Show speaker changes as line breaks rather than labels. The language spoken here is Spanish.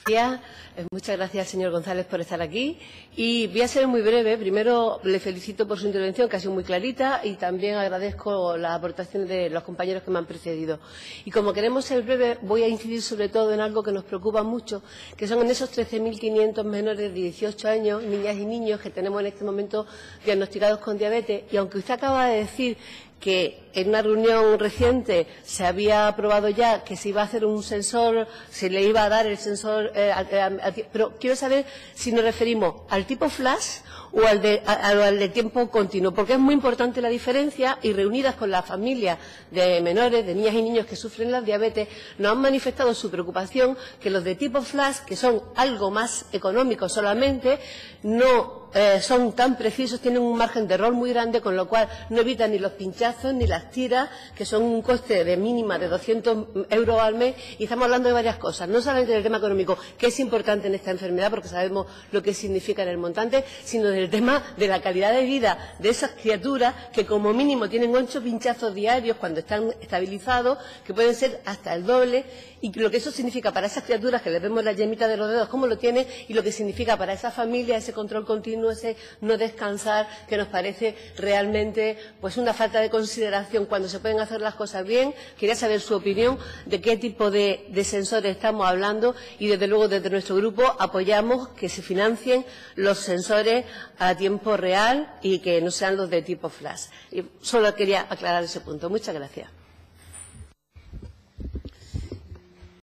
Muchas gracias, señor González, por estar aquí. Y voy a ser muy breve. Primero, le felicito por su intervención, que ha sido muy clarita, y también agradezco las aportaciones de los compañeros que me han precedido. Y como queremos ser breves, voy a incidir sobre todo en algo que nos preocupa mucho, que son en esos 13.500 menores de 18 años, niñas y niños, que tenemos en este momento diagnosticados con diabetes. Y aunque usted acaba de decir que en una reunión reciente se había aprobado ya que se iba a hacer un sensor, se le iba a dar el sensor, pero quiero saber si nos referimos al tipo flash o al de tiempo continuo, porque es muy importante la diferencia, y reunidas con las familias de menores, de niñas y niños que sufren la diabetes, nos han manifestado su preocupación que los de tipo flash, que son algo más económicos solamente, no son tan precisos, tienen un margen de error muy grande, con lo cual no evitan ni los pinchazos ni las tiras, que son un coste de mínima de 200 euros al mes. Y estamos hablando de varias cosas, no solamente del tema económico, que es importante en esta enfermedad porque sabemos lo que significa en el montante, sino del tema de la calidad de vida de esas criaturas que como mínimo tienen 8 pinchazos diarios cuando están estabilizados, que pueden ser hasta el doble, y lo que eso significa para esas criaturas, que les vemos la yemita de los dedos como lo tienen, y lo que significa para esa familia ese control continuo, ese no descansar, que nos parece realmente pues una falta de consideración cuando se pueden hacer las cosas bien. Quería saber su opinión de qué tipo de sensores estamos hablando, y desde luego desde nuestro grupo apoyamos que se financien los sensores a tiempo real y que no sean los de tipo flash. Y solo quería aclarar ese punto. Muchas gracias.